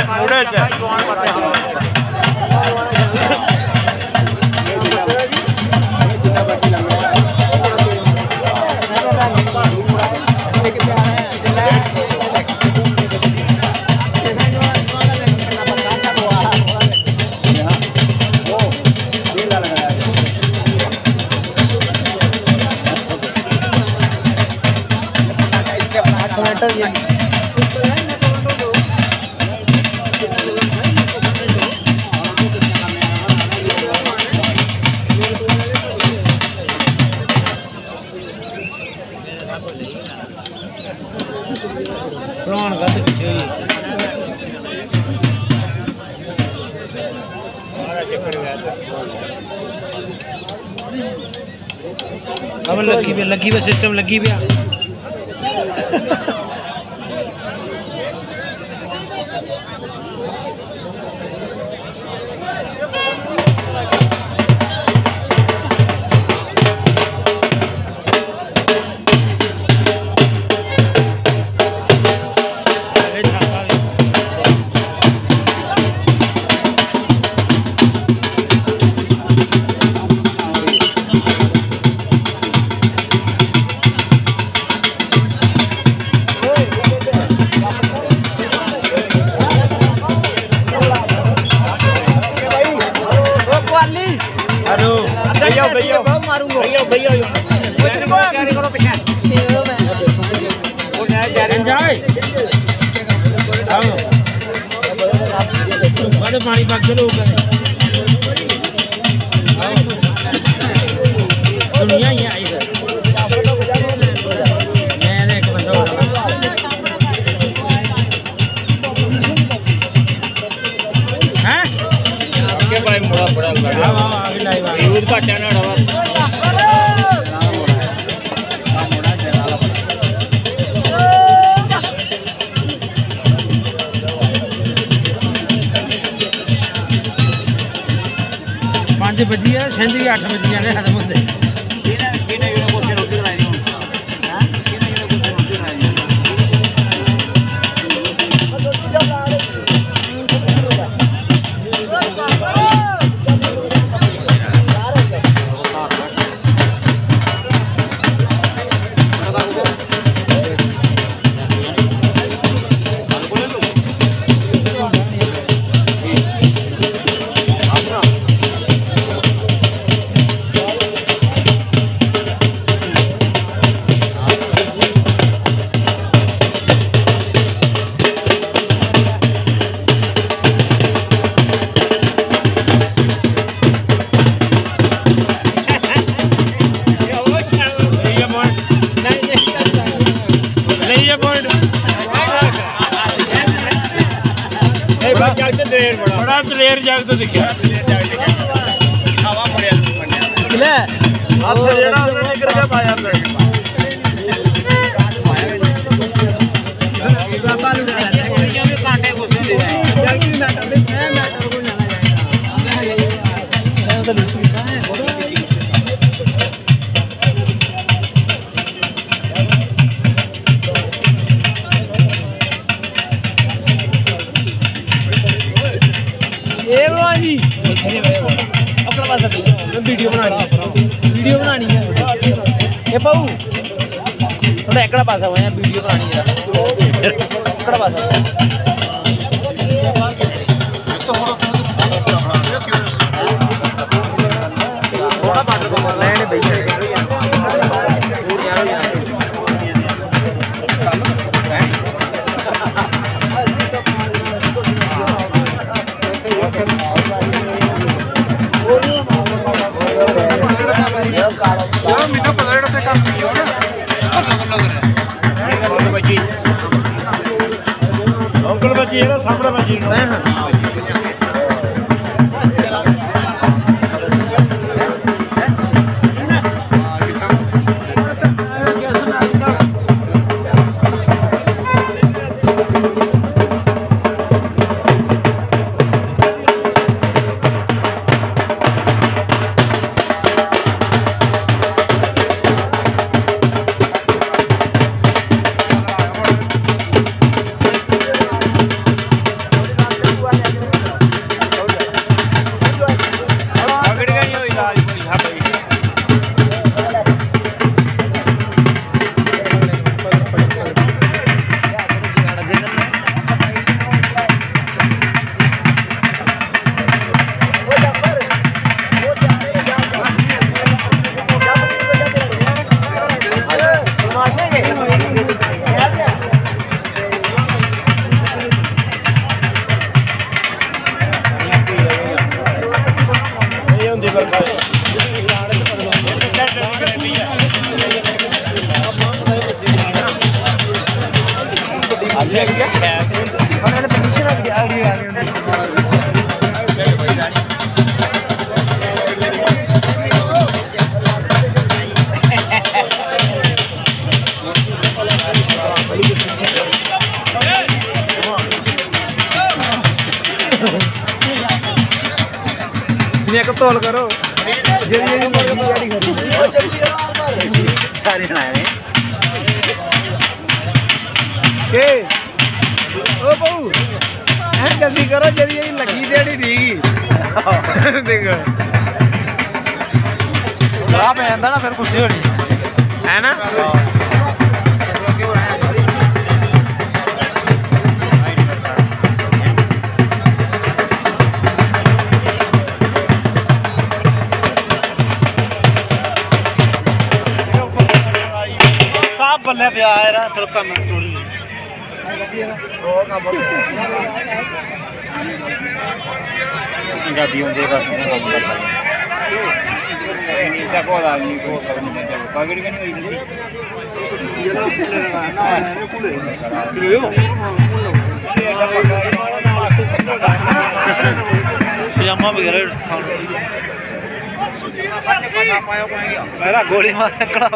मूड़े च अब लगी हुई सिस्टम लगी हुआ पानी पक दुनिया ही आई है मैं एक बंदा हैं क्या भाई मुड़ा बड़ा लगा अभी लाइव यूज का चैनल है बजी है सेंधी 8 बजी ने खत्म होते बड़ा दलेर जग तो दिखा हवा पड़े हाथ जेड़ा उन्होंने निकल के पाया कांटे घुसे वीडियो बनानी है ये पाऊ थोड़ा एकड़ा पासा हुआ है वीडियो बनानी है एकड़ा पासा थोड़ा पास लैंड भैया अंकल बची है ना सामने बची एक तौल करो जल्दी करो जल्दी लगी देड़ी ठीक देखो पे ना फिर कुछ होनी है ना बल्ले पे आया थोड़ा पंजाबी होंगे बस काम करता है को आदमी को पगड़ी में नहीं पजामा वगैरह गोली मार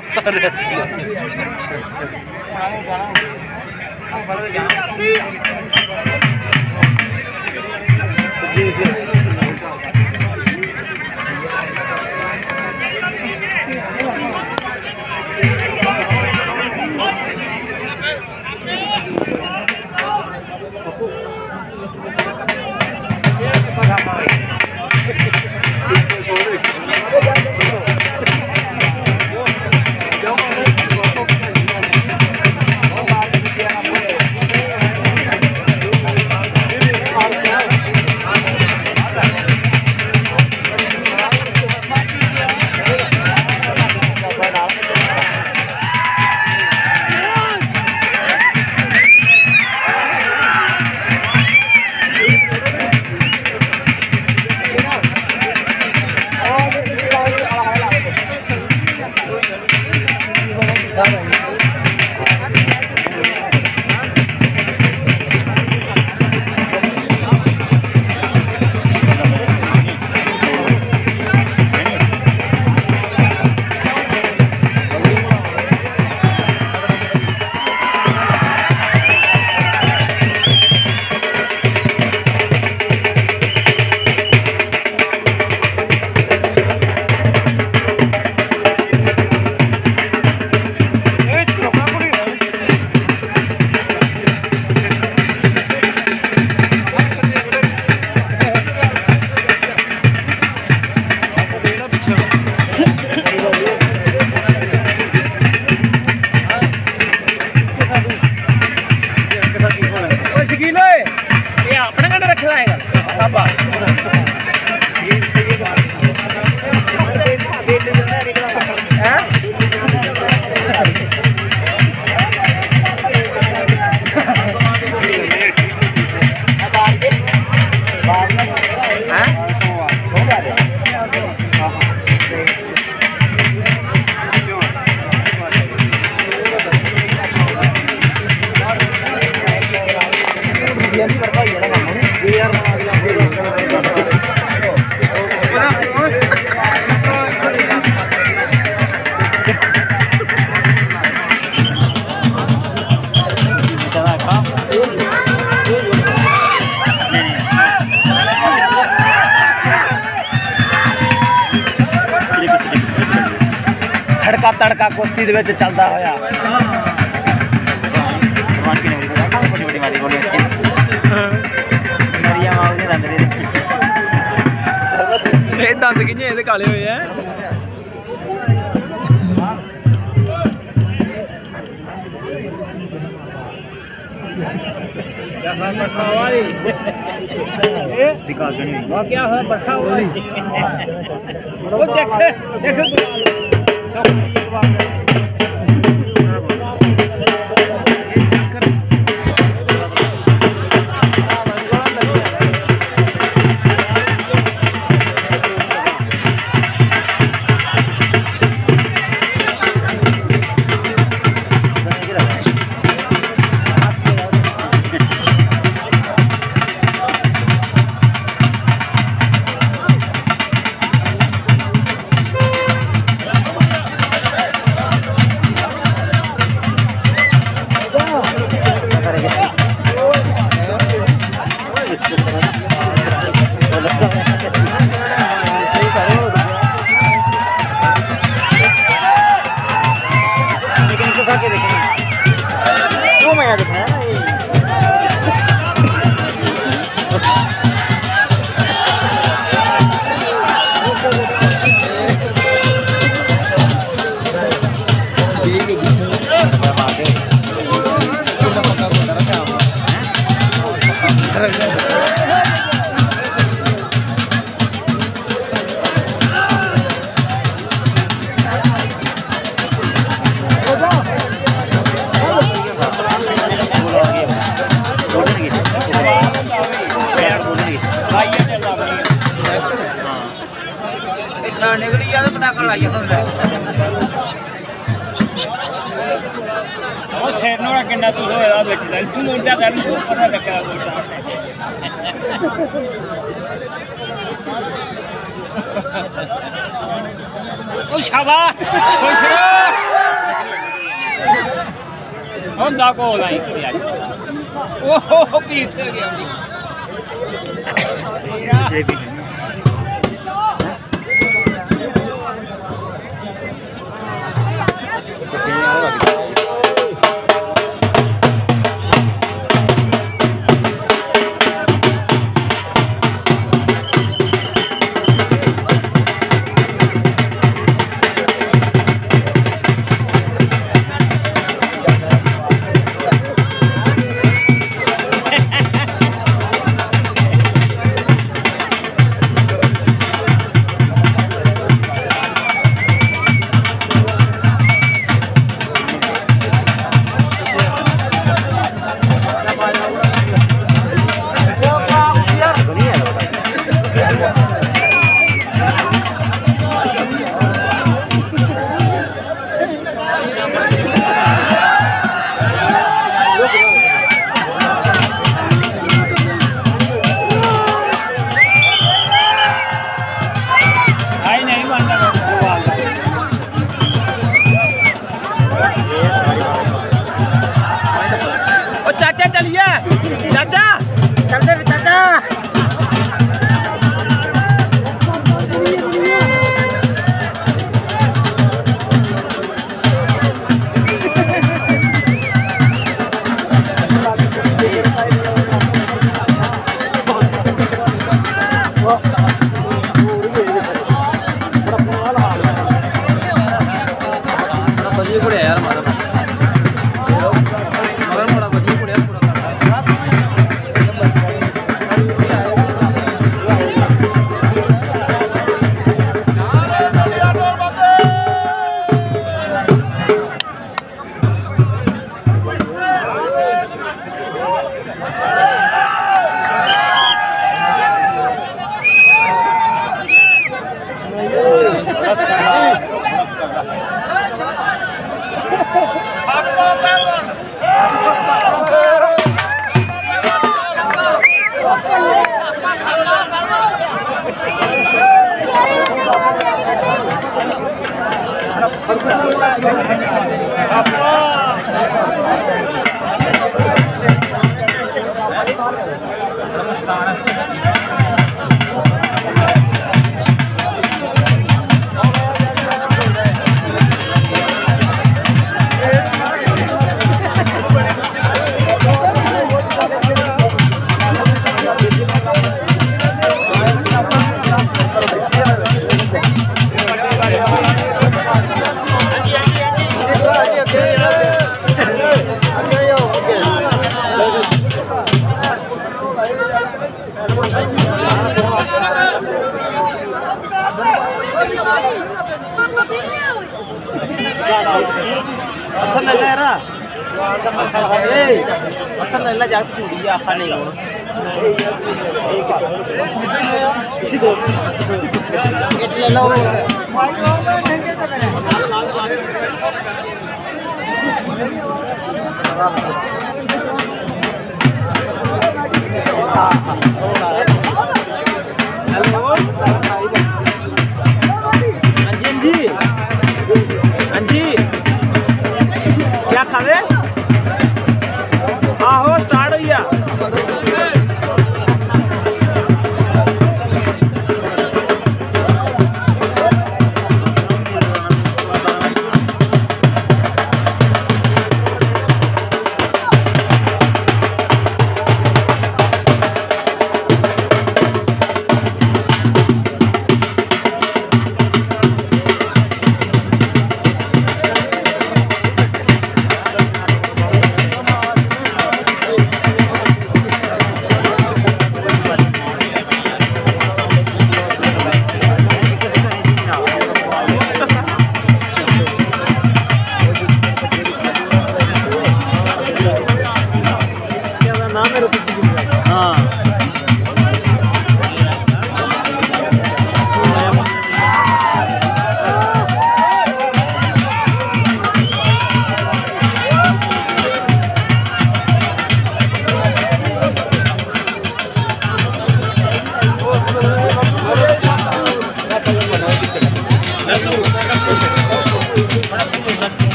खड़का तड़का कुश्ती दे विच चलदा होया बड़ी बड़ी मारी बोले मेरिया मां ने दंद ए दंद किने ਇਹਦੇ काले होए हैं दिखा नहीं क्या है बैठा हुआ वो देख देख निकली जाए पटाखा लाइए शेर नो किन्ना तू होया देखदा तू लोटा कर तू पता लगा लोटा ओ शाबाश खुश हम दा को लाई कर आज ओहो पीठ हो गया जेबी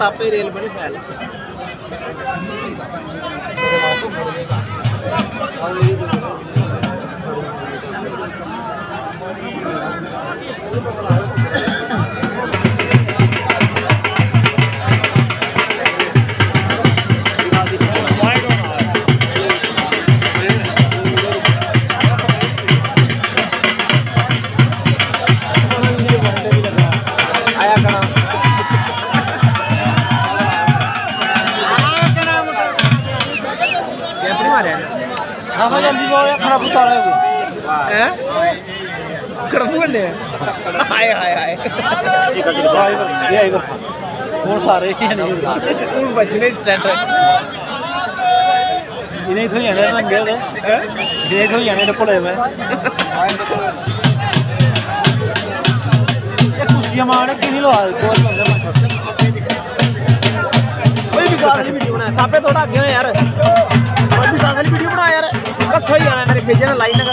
तापे रेल बनी फैल हाँ जल्दी वो खराब उतारा है हैं कड़बू ले हाय हाय हाय ये आएगा वो सारे ही नहीं उन बचने स्टैंड इन्हें तो याने लंगे थे इन्हें तो याने पड़े हुए ये कुर्सियां मारने की नहीं लो कोई विकास वाली वीडियो बना तापे थोड़ा आगे हो यार कोई विकास वाली वीडियो बना यार बस हो ही जाना मेरे भेजे ना लाइन